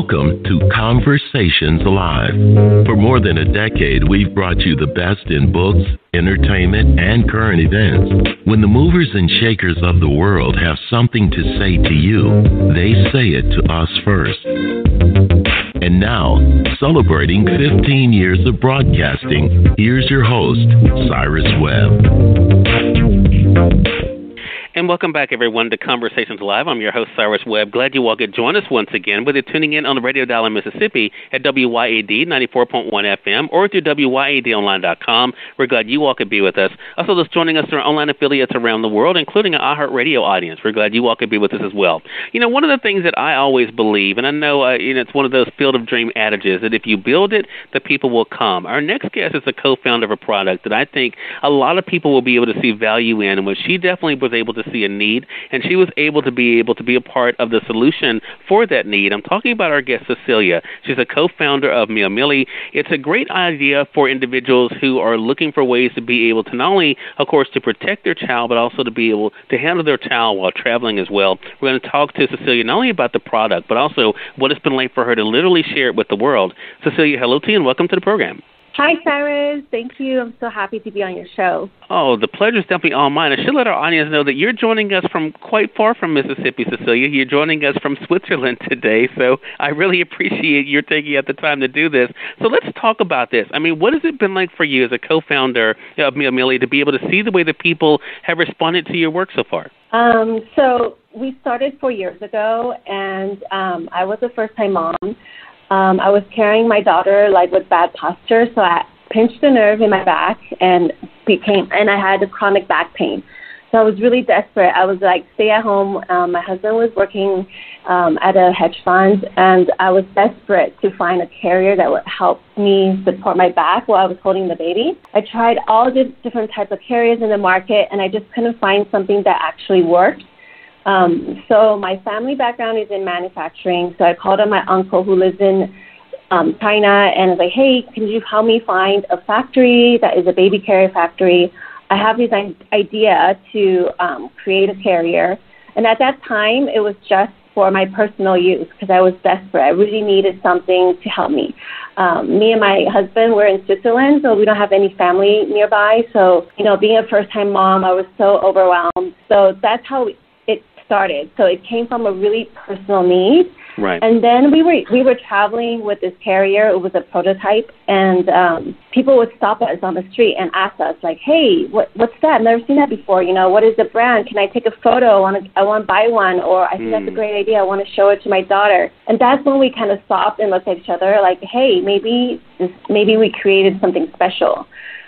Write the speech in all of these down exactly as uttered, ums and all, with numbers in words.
Welcome to Conversations Live. For more than a decade, we've brought you the best in books, entertainment, and current events. When the movers and shakers of the world have something to say to you, they say it to us first. And now, celebrating fifteen years of broadcasting, here's your host, Cyrus Webb. And welcome back, everyone, to Conversations Live. I'm your host, Cyrus Webb. Glad you all could join us once again, whether tuning in on the radio dial in Mississippi at W Y A D ninety-four point one F M or through W Y A D online dot com. We're glad you all could be with us. Also, those joining us through our online affiliates around the world, including our iHeartRadio audience. We're glad you all could be with us as well. You know, one of the things that I always believe, and I know, uh, you know it's one of those field of dream adages, that if you build it, the people will come. Our next guest is a co-founder of a product that I think a lot of people will be able to see value in, and what she definitely was able to see a need, and she was able to be able to be a part of the solution for that need. I'm talking about our guest, Cecilia. She's a co-founder of MiaMily. It's a great idea for individuals who are looking for ways to be able to not only, of course, to protect their child, but also to be able to handle their child while traveling as well. We're going to talk to Cecilia not only about the product, but also what it's been like for her to literally share it with the world. Cecilia, hello to you, and welcome to the program. Hi, Cyrus. Thank you. I'm so happy to be on your show. Oh, the pleasure is definitely all mine. I should let our audience know that you're joining us from quite far from Mississippi, Cecilia. You're joining us from Switzerland today, so I really appreciate your taking out the time to do this. So let's talk about this. I mean, what has it been like for you as a co-founder of MiaMily to be able to see the way that people have responded to your work so far? Um, so we started four years ago, and um, I was a first-time mom. Um, I was carrying my daughter like with bad posture, so I pinched a nerve in my back and became, and I had a chronic back pain. So I was really desperate. I was like, stay at home. Um, my husband was working um, at a hedge fund, and I was desperate to find a carrier that would help me support my back while I was holding the baby. I tried all the different types of carriers in the market, and I just couldn't find something that actually worked. Um, so my family background is in manufacturing, so I called on my uncle who lives in um, China, and I was like, hey, can you help me find a factory that is a baby carrier factory? I have this idea to um, create a carrier. And at that time, it was just for my personal use because I was desperate. I really needed something to help me. Um, me and my husband were in Switzerland, so we don't have any family nearby. So, you know, being a first-time mom, I was so overwhelmed. So that's how it started. So it came from a really personal need. Right. And then we were we were traveling with this carrier. It was a prototype, and um, people would stop us on the street and ask us, like, "Hey, what what's that? I've never seen that before. You know, what is the brand? Can I take a photo? I want to I want to buy one, or I think mm. that's a great idea. I want to show it to my daughter." And that's when we kind of stopped and looked at each other, like, "Hey, maybe this maybe we created something special."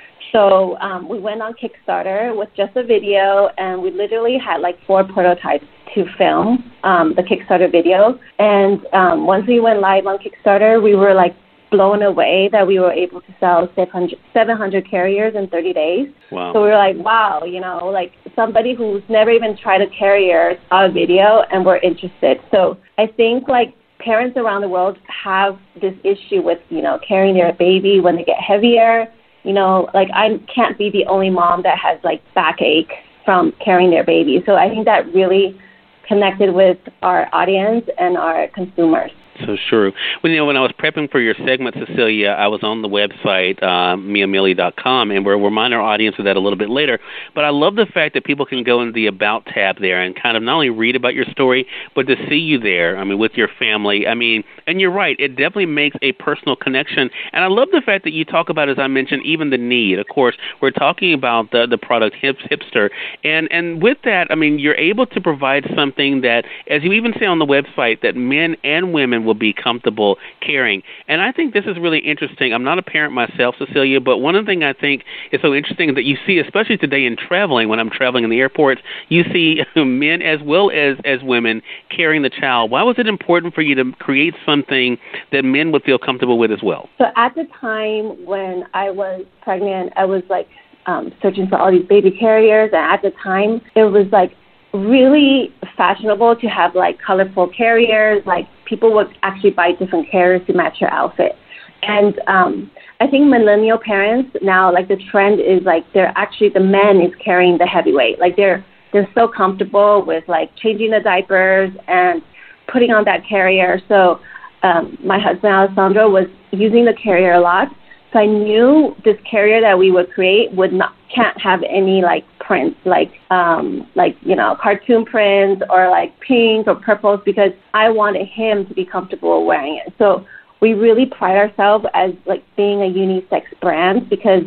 So um, we went on Kickstarter with just a video, and we literally had like four prototypes to film um, the Kickstarter video. And um, once we went live on Kickstarter, we were like blown away that we were able to sell seven hundred carriers in thirty days. Wow. So we were like, wow, you know, like somebody who's never even tried a carrier saw a video and were interested. So I think like parents around the world have this issue with, you know, carrying their baby when they get heavier. You know, like I can't be the only mom that has like backache from carrying their baby. So I think that really connected with our audience and our consumers. So sure. Well, you know, when I was prepping for your segment, Cecilia, I was on the website, uh, Mia Mily dot com, and we'll remind our audience of that a little bit later. But I love the fact that people can go into the About tab there and kind of not only read about your story, but to see you there, I mean, with your family. I mean, and you're right, it definitely makes a personal connection. And I love the fact that you talk about, as I mentioned, even the need. Of course, we're talking about the, the product Hipster. And, and with that, I mean, you're able to provide something that, as you even say on the website, that men and women will be comfortable carrying. And I think this is really interesting. I'm not a parent myself, Cecilia, but one of the things I think is so interesting that you see, especially today in traveling, when I'm traveling in the airports, you see men as well as, as women carrying the child. Why was it important for you to create something that men would feel comfortable with as well? So at the time when I was pregnant, I was like um, searching for all these baby carriers. And at the time, it was like really fashionable to have like colorful carriers. Like people would actually buy different carriers to match your outfit. And um, I think millennial parents now, like the trend is like they're actually, the men is carrying the heavyweight. Like they're they're so comfortable with like changing the diapers and putting on that carrier. So um, my husband, Alessandro, was using the carrier a lot. So I knew this carrier that we would create would not can't have any like prints, like um, like you know cartoon prints or like pink or purples, because I wanted him to be comfortable wearing it. So we really pride ourselves as like being a unisex brand, because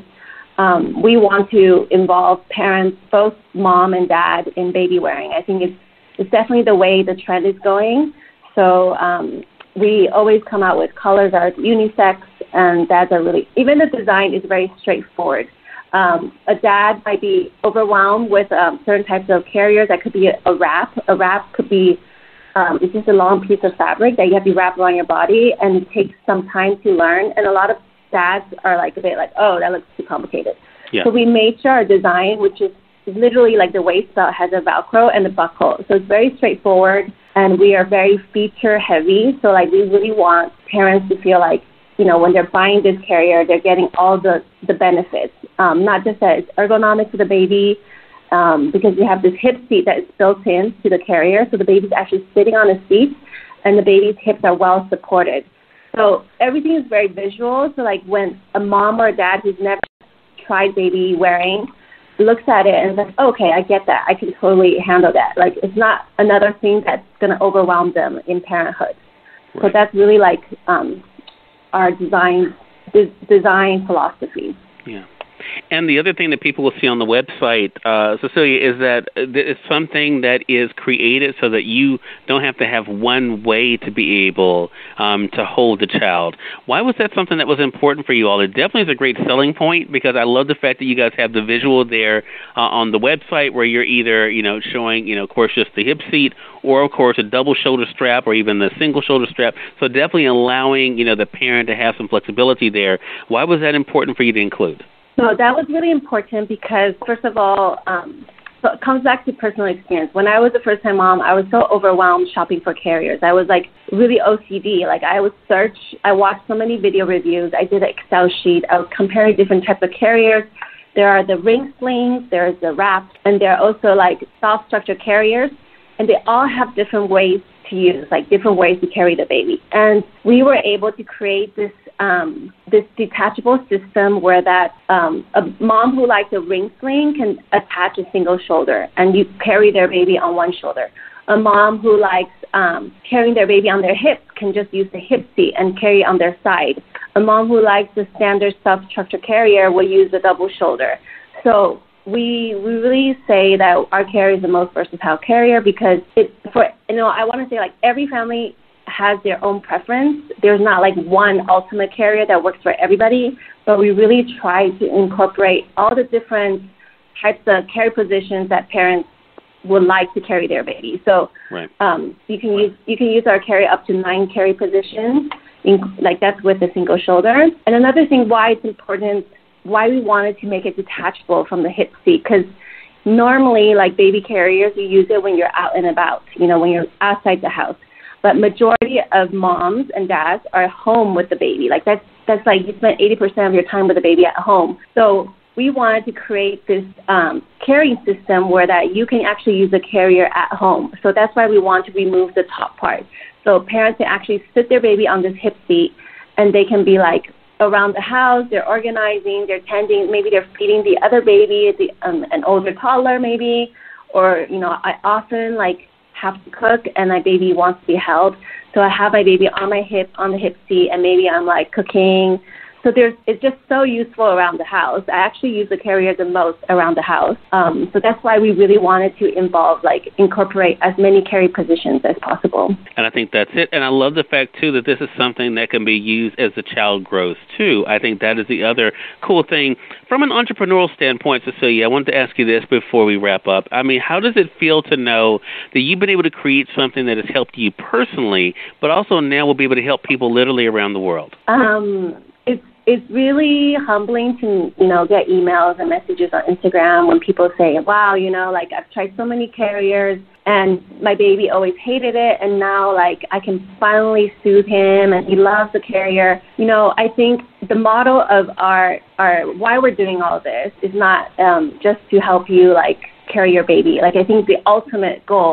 um, we want to involve parents, both mom and dad, in baby wearing. I think it's it's definitely the way the trend is going. So um, we always come out with colors that are unisex, and dads are really, even the design is very straightforward. Um, a dad might be overwhelmed with um, certain types of carriers. That could be a, a wrap. A wrap could be, um, it's just a long piece of fabric that you have to wrap around your body, and it takes some time to learn. And a lot of dads are like a bit like, oh, that looks too complicated. Yeah. So we made sure our design, which is literally like the waist belt, has a Velcro and a buckle. So it's very straightforward, and we are very feature heavy. So like we really want parents to feel like, you know, when they're buying this carrier, they're getting all the, the benefits, um, not just that it's ergonomic for the baby, um, because we have this hip seat that is built in to the carrier. So the baby's actually sitting on a seat, and the baby's hips are well supported. So everything is very visual. So like when a mom or a dad who's never tried baby wearing looks at it and says, okay, I get that. I can totally handle that. Like it's not another thing that's going to overwhelm them in parenthood. Right. So that's really like um, our design de- design philosophy. Yeah. And the other thing that people will see on the website, uh, Cecilia, is that it's something that is created so that you don't have to have one way to be able um, to hold the child. Why was that something that was important for you all? It definitely is a great selling point, because I love the fact that you guys have the visual there uh, on the website where you're either, you know, showing, you know, of course, just the hip seat, or, of course, a double shoulder strap, or even the single shoulder strap. So definitely allowing, you know, the parent to have some flexibility there. Why was that important for you to include? So that was really important because, first of all, um, so it comes back to personal experience. When I was a first-time mom, I was so overwhelmed shopping for carriers. I was, like, really O C D. Like, I would search. I watched so many video reviews. I did an Excel sheet. I was comparing different types of carriers. There are the ring slings. There's the wraps. And there are also, like, soft structure carriers. And they all have different ways to use, like different ways to carry the baby. And we were able to create this um, this detachable system where that um, a mom who likes a ring sling can attach a single shoulder, and you carry their baby on one shoulder. A mom who likes um, carrying their baby on their hips can just use the hip seat and carry on their side. A mom who likes the standard soft structure carrier will use the double shoulder. So We we really say that our carrier is the most versatile carrier because it for you know I want to say like every family has their own preference. There's not like one ultimate carrier that works for everybody, but we really try to incorporate all the different types of carry positions that parents would like to carry their baby. So right. um, you can use you can use our carrier up to nine carry positions, in, like that's with a single shoulder. And another thing why it's important. Why we wanted to make it detachable from the hip seat, because normally, like baby carriers, you use it when you're out and about, you know, when you're outside the house. But majority of moms and dads are home with the baby. Like that's that's like you spend eighty percent of your time with the baby at home. So we wanted to create this um, carrying system where that you can actually use the carrier at home. So that's why we want to remove the top part. So parents can actually sit their baby on this hip seat, and they can be like around the house, they're organizing, they're tending, maybe they're feeding the other baby, the, um, an older toddler maybe, or, you know, I often, like, have to cook and my baby wants to be held. So I have my baby on my hip, on the hip seat, and maybe I'm, like, cooking. So there's, it's just so useful around the house. I actually use the carrier the most around the house. Um, so that's why we really wanted to involve, like, incorporate as many carry positions as possible. And I think that's it. And I love the fact, too, that this is something that can be used as the child grows, too. I think that is the other cool thing. From an entrepreneurial standpoint, Cecilia, I wanted to ask you this before we wrap up. I mean, how does it feel to know that you've been able to create something that has helped you personally, but also now will be able to help people literally around the world? Um, it's It's really humbling to, you know, get emails and messages on Instagram when people say, wow, you know, like I've tried so many carriers and my baby always hated it, and now, like, I can finally soothe him and he loves the carrier. You know, I think the model of our, our why we're doing all this is not um, just to help you, like, carry your baby. Like, I think the ultimate goal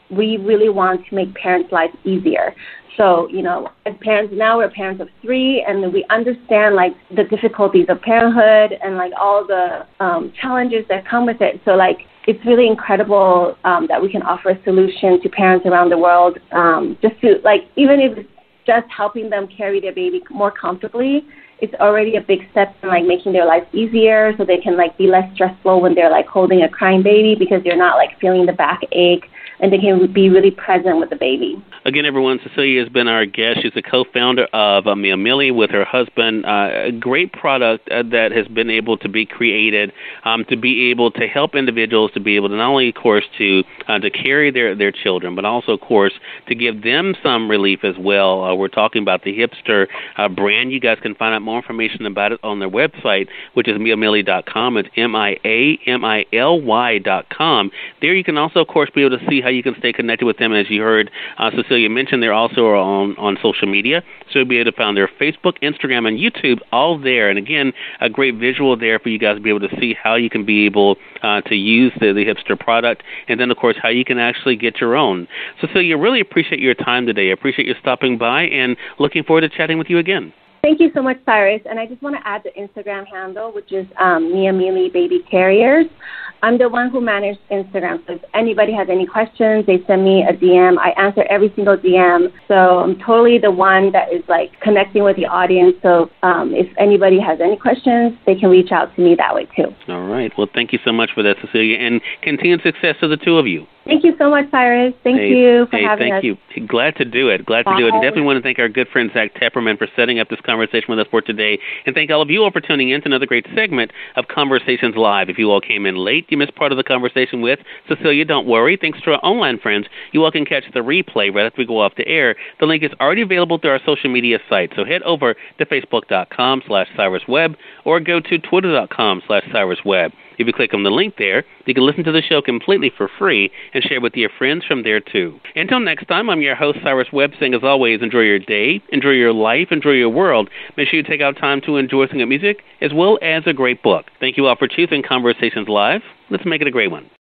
we really want to make parents' lives easier. So, you know, as parents, now we're parents of three, and we understand, like, the difficulties of parenthood and, like, all the um, challenges that come with it. So, like, it's really incredible um, that we can offer a solution to parents around the world, um, just to, like, even if it's just helping them carry their baby more comfortably, it's already a big step in, like, making their lives easier so they can, like, be less stressful when they're, like, holding a crying baby because they're not, like, feeling the backache, and they can be really present with the baby. Again, everyone, Cecilia has been our guest. She's the co-founder of uh, MiaMily with her husband. Uh, a great product uh, that has been able to be created um, to be able to help individuals to be able to not only, of course, to uh, to carry their, their children, but also, of course, to give them some relief as well. Uh, we're talking about the Hipster uh, brand. You guys can find out more information about it on their website, which is Mia Mily dot com. It's M I A M I L Y dot com. There you can also, of course, be able to see how you can stay connected with them. As you heard uh, Cecilia mention, they're also on, on social media, so you'll be able to find their Facebook, Instagram, and YouTube all there. And again, a great visual there for you guys to be able to see how you can be able uh, to use the, the Hipster product, and then, of course, how you can actually get your own. Cecilia, really appreciate your time today. I appreciate you stopping by, and looking forward to chatting with you again. Thank you so much, Cyrus. And I just want to add the Instagram handle, which is um, MiaMily Baby Carriers. I'm the one who manages Instagram. So if anybody has any questions, they send me a D M. I answer every single D M. So I'm totally the one that is, like, connecting with the audience. So um, if anybody has any questions, they can reach out to me that way, too. All right. Well, thank you so much for that, Cecilia, and continued success to the two of you. Thank you so much, Cyrus. Thank hey, you for hey, having thank us. Thank you. Glad to do it. Glad Bye. to do it. And definitely want to thank our good friend Zach Tepperman for setting up this conversation with us for today. And thank all of you all for tuning in to another great segment of Conversations Live. If you all came in late, you missed part of the conversation with Cecilia, don't worry. Thanks to our online friends, you all can catch the replay right after we go off the air. The link is already available through our social media site. So head over to Facebook.com slash Cyrus Webb or go to Twitter.com slash Cyrus Webb. If you click on the link there, you can listen to the show completely for free and share with your friends from there, too. Until next time, I'm your host, Cyrus Webb, saying, as always, enjoy your day, enjoy your life, enjoy your world. Make sure you take out time to enjoy some good music as well as a great book. Thank you all for choosing Conversations Live. Let's make it a great one.